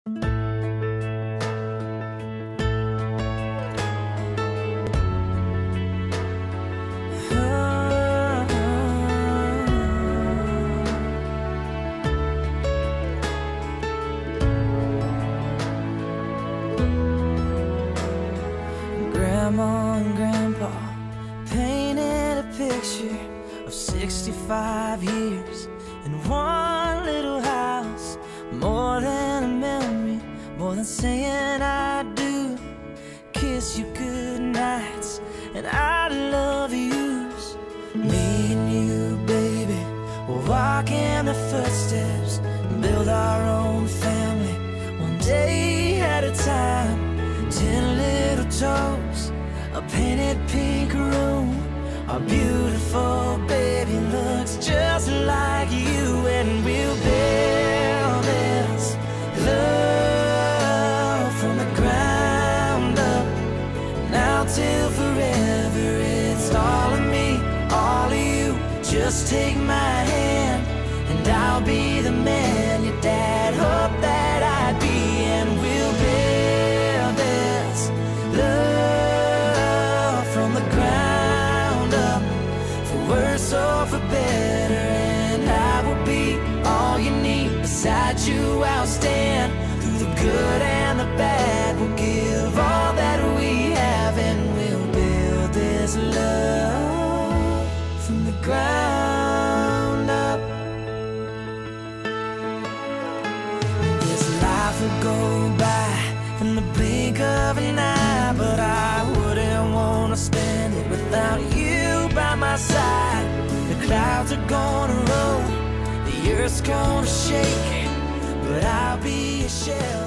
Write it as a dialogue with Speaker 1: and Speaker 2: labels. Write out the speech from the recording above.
Speaker 1: Grandma and Grandpa painted a picture of 65 years in one little house. More than a memory, more than saying I do. Kiss you good nights and I love yous. Me and you, baby, we'll walk in the footsteps and build our own family, one day at a time. 10 little toes, a painted pink room. Our beautiful baby looks just like you, and we'll build this love from the ground up. Now till forever, it's all of me, all of you. Just take my hand and I'll be the man your dad hoped that I'd be, and we'll build this love from the ground up, for worse or for better. And I will be all you need. Beside you I'll stand through the good and the bad. We'll give all that we have, and we'll build this love from the ground up. This life will go by in the blink of an eye, but I wouldn't want to spend it without you by my side. The clouds are gonna roll, the earth's gonna shake, but I'll be a shelter.